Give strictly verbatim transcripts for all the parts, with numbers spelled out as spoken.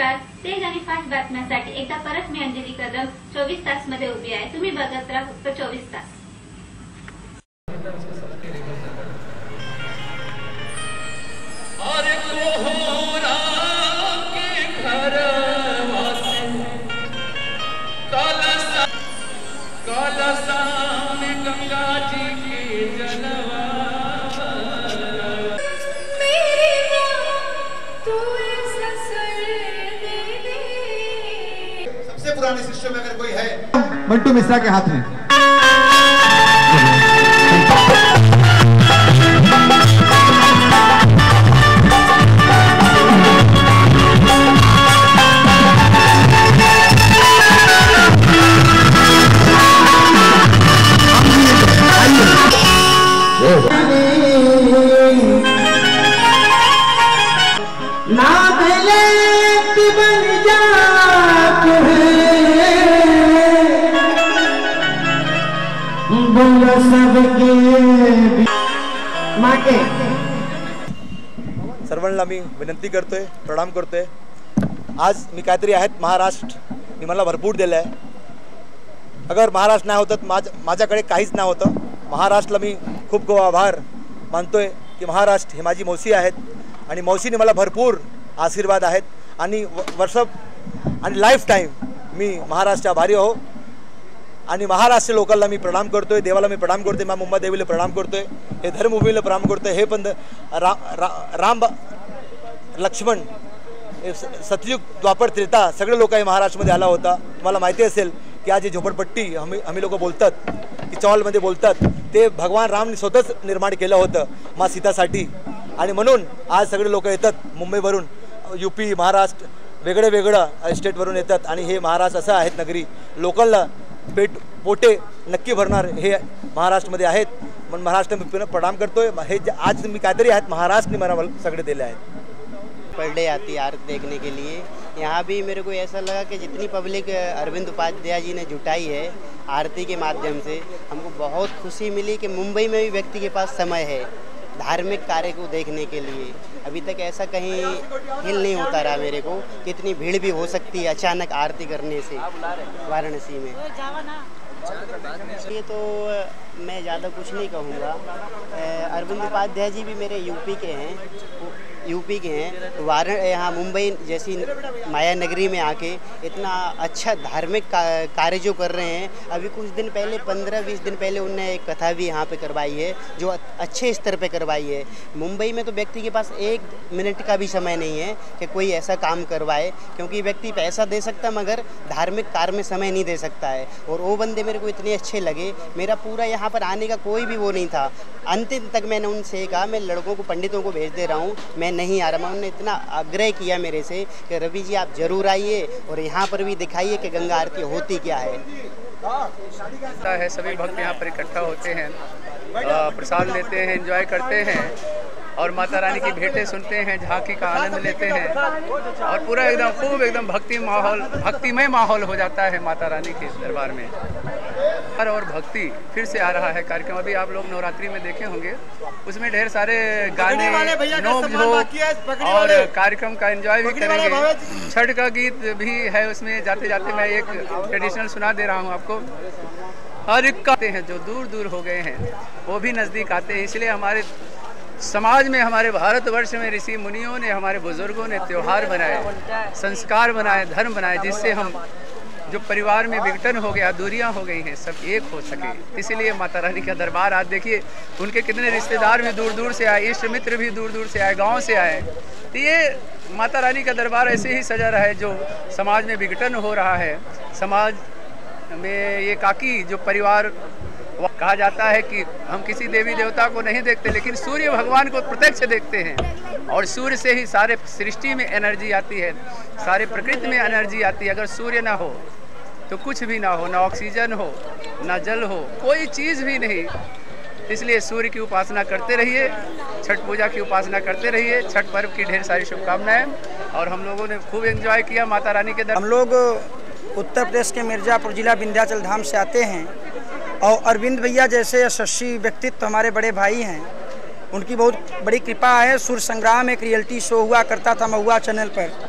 नमस्कार. तेज आणि फास्ट बातम्यांसाठी एकदा परत मी अंजली कदम चोवीस तास मध्ये उभी आहे. तुम्ही बघत राहा फक्त चोवीस तास. सबसे पुराने शिष्यों में अगर कोई है मंटू मिश्रा के हाथ में. सर्वांना मी विनंती करतोय, प्रणाम करतोय. आज मी काहीतरी आहेत महाराष्ट्र मी मला भरपूर दिलं आहे. अगर महाराष्ट्र नाही होतं माझ माझ्याकडे काहीच नाही होतं. महाराष्ट्राला मी खूप खूप आभार मानतोय की महाराष्ट्र ही माझी मौसी आहेत आणि मौसीने मला भरपूर आशीर्वाद आहेत आणि वर्ष आणि लाईफ टाईम मी महाराष्ट्राचा आभारी हो. आणि महाराष्ट्र लोकांना मी प्रणाम करतोय, देवाला मी प्रणाम करतोय, मा मुंबा देवीला प्रणाम करतोय, हे धर्मभूमीला प्रणाम करतोय. हे पण रा, रा, राम लक्ष्मण सतयुग द्वापर त्रेता सगळे लोक हे महाराष्ट्रामध्ये आला होता. तुम्हाला माहिती असेल की आज ही झोपडपट्टी आम्ही आम्ही लोक बोलतात की चौलमध्ये बोलतात ते भगवान रामने स्वतःच निर्माण केलं होतं मा सीतासाठी. आणि म्हणून आज सगळे लोक येतात मुंबईवरून, यूपी महाराष्ट्र वेगळे वेगळं स्टेटवरून येतात आणि हे महाराष्ट्र असं आहेत नगरी लोकलला पेट पोटे नक्की भरणार हे महाराष्ट्रामध्ये आहेत. म्हणून महाराष्ट्र मी प्रणाम करतोय. हे आज मी काहीतरी आहेत महाराष्ट्रने मला सगळे दिले आहेत. पर डे आती आरती देखने के लिए. यहाँ भी मेरे को ऐसा लगा कि जितनी पब्लिक अरविंद उपाध्याय जी ने जुटाई है आरती के माध्यम से, हमको बहुत खुशी मिली कि मुंबई में भी व्यक्ति के पास समय है धार्मिक कार्य को देखने के लिए. अभी तक ऐसा कहीं हिल नहीं होता रहा मेरे को कि इतनी भीड़ भी हो सकती है अचानक आरती करने से वाराणसी में. ये तो मैं ज़्यादा कुछ नहीं कहूँगा. अरविंद उपाध्याय जी भी मेरे यूपी के हैं यूपी के हैं. वाराणसी यहाँ मुंबई जैसी माया नगरी में आके इतना अच्छा धार्मिक कार्य जो कर रहे हैं. अभी कुछ दिन पहले पंद्रह बीस दिन पहले उनने एक कथा भी यहाँ पे करवाई है जो अच्छे स्तर पे करवाई है. मुंबई में तो व्यक्ति के पास एक मिनट का भी समय नहीं है कि कोई ऐसा काम करवाए, क्योंकि व्यक्ति पैसा दे सकता मगर धार्मिक कार्य में समय नहीं दे सकता है. और वो बंदे मेरे को इतने अच्छे लगे. मेरा पूरा यहाँ पर आने का कोई भी वो नहीं था. अंतिम तक मैंने उनसे कहा मैं लड़कों को पंडितों को भेज दे रहा हूँ, मैं नहीं आ रहा. उन्होंने इतना आग्रह किया मेरे से कि रवि जी आप जरूर आइए और यहाँ पर भी दिखाइए कि गंगा आरती होती क्या है. है सभी भक्त यहाँ पर इकट्ठा होते हैं, प्रसाद लेते हैं, एंजॉय करते हैं और माता रानी की भेंटें सुनते हैं, झांकी का आनंद लेते हैं और पूरा एकदम खूब एकदम भक्ति माहौल भक्तिमय माहौल हो जाता है माता रानी के दरबार में. और भक्ति फिर से आ रहा है कार्यक्रम. अभी आप लोग नवरात्रि में देखे होंगे, उसमें ढेर सारे गाने नोक झोंक और कार्यक्रम का एंजॉय भी करेंगे. छठ का गीत भी है उसमें. जाते जाते मैं एक ट्रेडिशनल सुना दे रहा हूँ आपको. हर एक आते हैं जो दूर दूर हो गए हैं वो भी नज़दीक आते हैं. इसलिए हमारे समाज में, हमारे भारतवर्ष में ऋषि मुनियों ने, हमारे बुजुर्गों ने त्यौहार बनाए, संस्कार बनाए, धर्म बनाए, जिससे हम जो परिवार में विघटन हो गया, दूरियां हो गई हैं, सब एक हो सके. इसलिए माता रानी का दरबार आज देखिए, उनके कितने रिश्तेदार भी दूर दूर से आए, इष्ट मित्र भी दूर दूर से आए, गांव से आए. तो ये माता रानी का दरबार ऐसे ही सजा रहा है. जो समाज में विघटन हो रहा है, समाज में ये काकी जो परिवार कहा जाता है कि हम किसी देवी देवता को नहीं देखते लेकिन सूर्य भगवान को प्रत्यक्ष देखते हैं और सूर्य से ही सारे सृष्टि में एनर्जी आती है, सारे प्रकृति में एनर्जी आती है. अगर सूर्य ना हो तो कुछ भी ना हो, ना ऑक्सीजन हो, ना जल हो, कोई चीज़ भी नहीं. इसलिए सूर्य की उपासना करते रहिए, छठ पूजा की उपासना करते रहिए. छठ पर्व की ढेर सारी शुभकामनाएं. और हम लोगों ने खूब एंजॉय किया माता रानी के दरबार. हम लोग उत्तर प्रदेश के मिर्ज़ापुर जिला विंध्याचल धाम से आते हैं और अरविंद भैया जैसे यशस्वी व्यक्तित्व हमारे बड़े भाई हैं, उनकी बहुत बड़ी कृपा है. सूर्य संग्राम एक रियलिटी शो हुआ करता था महुआ चैनल पर,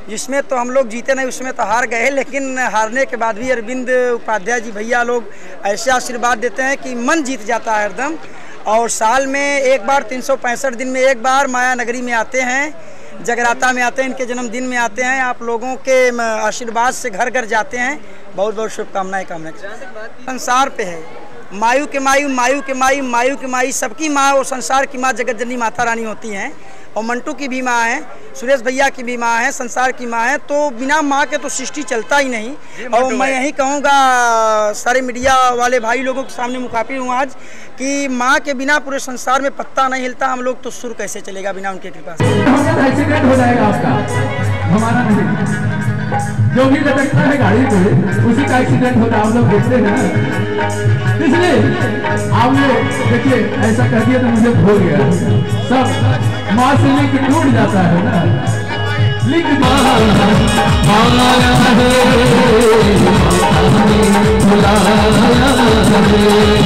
जिसमें तो हम लोग जीते नहीं, उसमें तो हार गए, लेकिन हारने के बाद भी अरविंद उपाध्याय जी भैया लोग ऐसे आशीर्वाद देते हैं कि मन जीत जाता है एकदम। और साल में एक बार तीन सौ पैंसठ दिन में एक बार माया नगरी में आते हैं, जगराता में आते हैं, इनके जन्मदिन में आते हैं। आप लोगों के आशीर्वाद से घर घर जाते हैं। बहुत बहुत शुभकामनाएं कामना संसार पे है। मायू के मायू, मायू के मायू, मायू के माई, सबकी माँ और संसार की माँ जगत जननी माता रानी होती हैं। और मंटू की भी माँ है, सुरेश भैया की भी माँ है, संसार की माँ है। तो बिना माँ के तो सृष्टि चलता ही नहीं। और मैं यही कहूँगा सारे मीडिया वाले भाई लोगों के सामने मुखातिब हूँ आज कि माँ के बिना पूरे संसार में पत्ता नहीं हिलता। हम लोग तो सुर कैसे चलेगा बिना उनके कृपा से। एक्सीडेंट हो जाएगा आपका, हमारा नहीं। जो भी लटकता है गाड़ी पे उसी का एक्सीडेंट होता है, आप लोग देखते हैं। इसलिए आप लोग देखिए, ऐसा कर दिया तो मुझे भूल गया। सब माँ से लिंक टूट जाता है ना, लिंक बुलाया है।